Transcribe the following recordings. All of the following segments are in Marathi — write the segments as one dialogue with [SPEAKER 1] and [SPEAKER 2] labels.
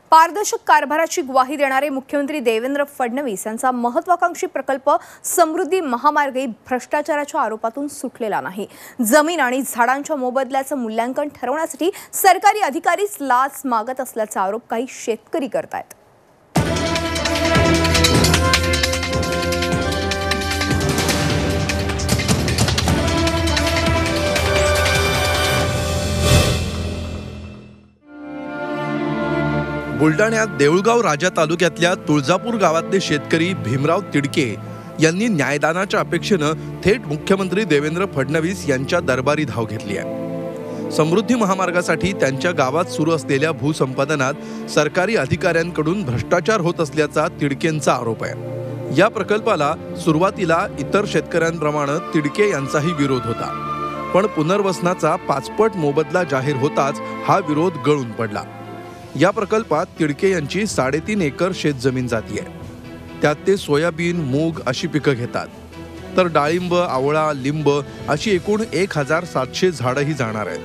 [SPEAKER 1] पारदर्शक कारभाराची ग्वाही देणारे मुख्यमंत्री देवेंद्र फडणवीस यांचा महत्त्वाकांक्षी प्रकल्प समृद्धी महामार्ग भ्रष्टाचाराच्या आरोपातून सुटलेला नाही। जमीन आणि झाडांच्या मोबदल्याचं मूल्यांकन ठरवण्यासाठी सरकारी अधिकारीच लाच मागत असल्याचा आरोप काही शेतकरी करतायत।
[SPEAKER 2] बुलढाण्यात देऊळगाव राजा तालुक्यातल्या तुळजापूर गावातले शेतकरी भीमराव तिडके यांनी न्यायदानाच्या अपेक्षेने थेट मुख्यमंत्री देवेंद्र फडणवीस यांच्या दरबारी धाव घेतली आहे। समृद्धी महामार्गासाठी त्यांच्या गावात सुरू असलेल्या भूसंपादनात सरकारी अधिकाऱ्यांकडून भ्रष्टाचार होत असल्याचा तिडकेंचा आरोप आहे। या प्रकल्पाला सुरुवातीला इतर शेतकऱ्यांप्रमाणे तिडके यांचाही विरोध होता, पण पुनर्वसनाचा 5 पट मोबदला जाहीर होताच हा विरोध गळून पडला। या प्रकल्पात तिडके यांची 3.5 एकर शेतजमीन जाती आहे। त्यात ते सोयाबीन, मूग अशी पिकं घेतात, तर डाळिंब, आवळा, लिंब अशी एकूण 1700 झाडंही जाणार आहेत।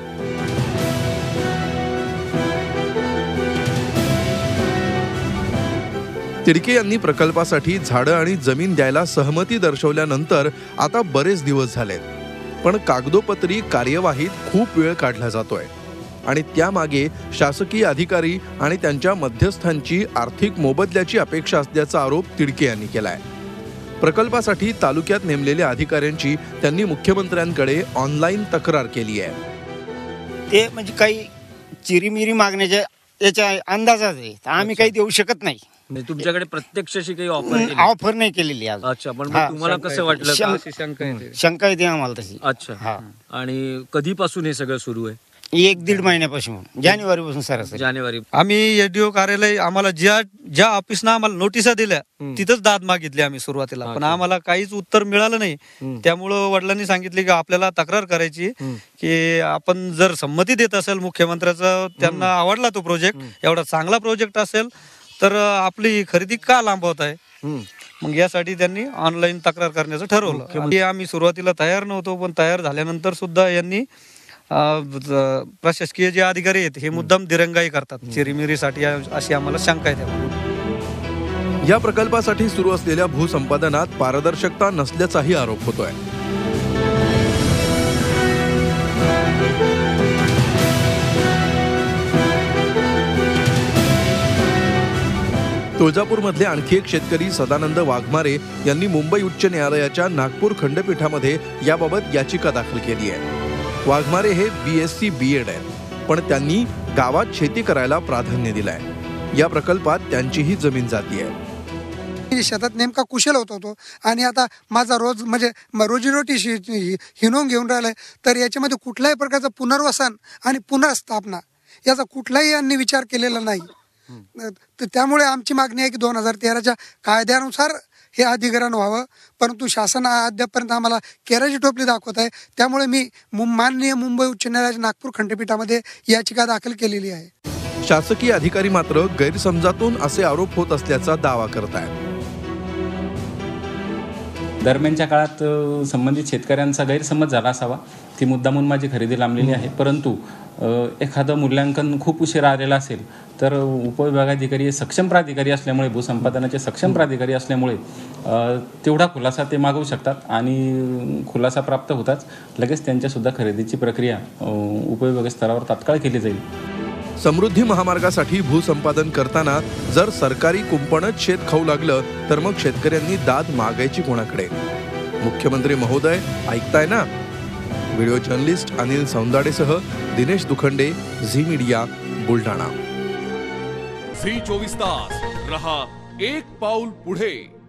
[SPEAKER 2] तिडके यांनी प्रकल्पासाठी झाडं आणि जमीन द्यायला सहमती दर्शवल्यानंतर आता बरेच दिवस झालेत, पण कागदोपत्री कार्यवाहीत खूप वेळ काढला जातोय आणि त्यामागे शासकीय अधिकारी आणि त्यांच्या मध्यस्थांची आर्थिक मोबदल्याची अपेक्षा असल्याचा आरोप तिडके यांनी केलाय। प्रकल्पासाठी तालुक्यात नेमलेल्या अधिकाऱ्यांची त्यांनी मुख्यमंत्र्यांकडे ऑनलाईन तक्रार केली आहे।
[SPEAKER 3] ते म्हणजे काही चिरीमिरी मागण्याच्या याच्या अंदाजात आहे, आम्ही काही देऊ शकत नाही।
[SPEAKER 4] तुमच्याकडे प्रत्यक्ष अशी काही
[SPEAKER 3] ऑफर नाही केलेली आज।
[SPEAKER 4] अच्छा, पण तुम्हाला कसं वाटलं?
[SPEAKER 3] शंका येते आम्हाला तशी।
[SPEAKER 4] अच्छा, आणि कधीपासून हे सगळं सुरू आहे?
[SPEAKER 3] 1-1.5 महिन्यापासून, जानेवारीपासून सरासरी।
[SPEAKER 4] जानेवारी।
[SPEAKER 5] आम्ही एडीओ कार्यालय, आम्हाला ज्या ऑफिसनं आम्हाला नोटिसा दिल्या तिथंच दाद मागितली आम्ही सुरुवातीला, पण आम्हाला काहीच उत्तर मिळालं नाही। त्यामुळं वडिलांनी सांगितले की आपल्याला तक्रार करायची की आपण जर संमती देत असेल मुख्यमंत्र्याचा, त्यांना आवडला तो प्रोजेक्ट, एवढा चांगला प्रोजेक्ट असेल तर आपली खरेदी का लांबवत आहे। मग यासाठी त्यांनी ऑनलाईन तक्रार करण्याचं ठरवलं। आम्ही सुरुवातीला तयार नव्हतो, पण तयार झाल्यानंतर सुद्धा यांनी प्रशासकीय जे अधिकारी आहेत हे मुद्दाम दिरंगाई करतात चिरीमिरीसाठी, अशी आम्हाला शंका आहे।
[SPEAKER 2] या प्रकल्पासाठी सुरू असलेल्या भूसंपादनात पारदर्शकता नसल्याचाही आरोप होतोय। तुळजापूरमधले आणखी एक शेतकरी सदानंद वाघमारे यांनी मुंबई उच्च न्यायालयाच्या नागपूर खंडपीठामध्ये याबाबत याचिका दाखल केली आहे। वाघमारे हे BSc B.Ed आहेत, पण त्यांनी गावात शेती करायला प्राधान्य दिलंय। या प्रकल्पात त्यांचीही जमीन जाती आहे।
[SPEAKER 6] शेतात नेमका कुशल होतो आणि आता माझा म्हणजे रोजीरोटी हिनवून घेऊन राहिलाय, तर याच्यामध्ये कुठल्याही प्रकारचं पुनर्वसन आणि पुनर्स्थापना याचा कुठलाही यांनी विचार केलेला नाही। तर त्यामुळे आमची मागणी आहे की 2013च्या कायद्यानुसार हे अधिग्रहण व्हावं, परंतु शासन अद्यापपर्यंत आम्हाला केराची टोपली दाखवत आहे। त्यामुळे मी माननीय मुंबई उच्च न्यायालयाच्या नागपूर खंडपीठामध्ये याचिका दाखल केलेली आहे।
[SPEAKER 2] शासकीय अधिकारी मात्र गैरसमजातून असे आरोप होत असल्याचा दावा करत आहेत।
[SPEAKER 7] दरम्यानच्या काळात संबंधित शेतकऱ्यांचा गैरसमज झाला असावा, ती मुद्दामून माझी खरेदी लांबलेली आहे। परंतु एखादं मूल्यांकन खूप उशिरा आलेलं असेल तर उपविभागाधिकारी सक्षम प्राधिकारी असल्यामुळे, भूसंपादनाचे सक्षम प्राधिकारी असल्यामुळे तेवढा खुलासा ते मागवू शकतात आणि खुलासा प्राप्त होताच लगेच त्यांच्यासुद्धा खरेदीची प्रक्रिया उपविभाग स्तरावर तात्काळ केली जाईल।
[SPEAKER 2] समृद्धी महामार्गासाठी भूसंपादन करताना जर सरकारी कुंपणच शेत खाऊ लागलं तर मग शेतकऱ्यांनी दाद मागायची कोणाकडे? मुख्यमंत्री महोदय, ऐकताय ना? व्हिडिओ जर्नलिस्ट अनिल सौंदाडेसह Dinesh Dukhande, Zee media, Buldhana.
[SPEAKER 8] Zee 24 तास रहा एक पाऊल पुढे।